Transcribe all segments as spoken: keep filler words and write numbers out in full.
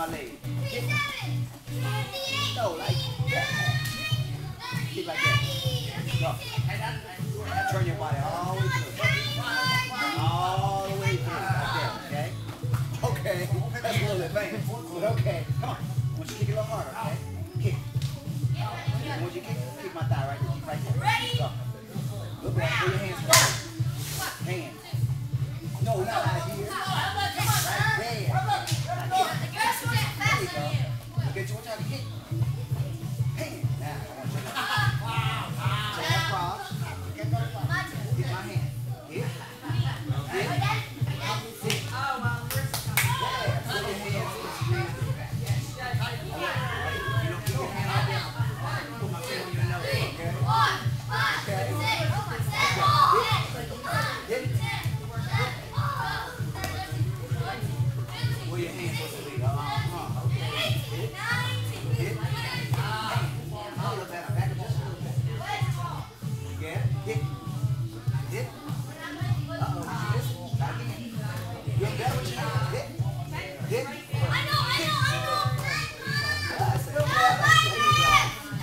my leg. Kick. No, like that. Kick like that. Go. Turn your body all the way through. All the way through. Like that, okay? Okay. That's a little advanced. But okay. Come on. I want you to kick it a little harder, okay? Kick. I want you to kick, kick my thigh right there. Keep right there. Go. Look back. Put your hands forward. Hands. No, not out here. Right there. There you go. Okay, so what y'all to kick? Hand. Now, I want you to turn across. Get my hand. Get. Get. Oh, well, yeah. Put your hands to the screen. You don't keep your hand out there. Put my finger on your nose, okay? Okay. Get it. Where your hands supposed to be? Uh-huh. Okay. Hit. Hit. A little better. Back up just a little bit. Again. Hit. Hit. Uh-oh. Did you miss it? Try again. You're better with your hands. Hit. Hit. I know, I know, I know. Uh, still better. There you go.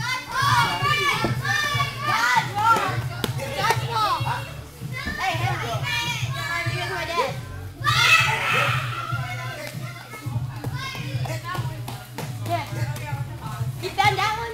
Hey, Henry. Here's my dad. You done that one?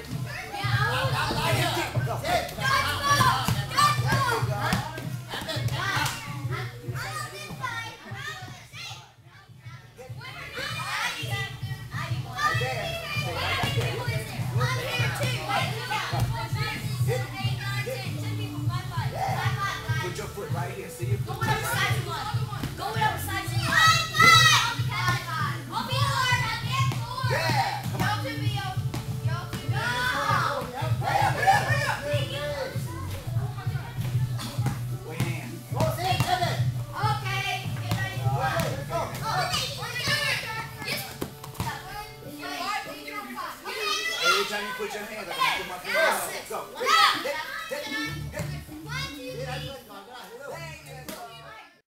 Put your foot right here. See your foot. Go whatever side you want. Go whatever side you want. I'll be hard. Yeah. Come on. Go to me. Go to me. Hurry up, hurry up, hurry up. Wait, hand. Okay. Get ready. All right. Every time you put your hands up, you put my finger on it. Go. Hit, hit, hit, hit. Hit, hit.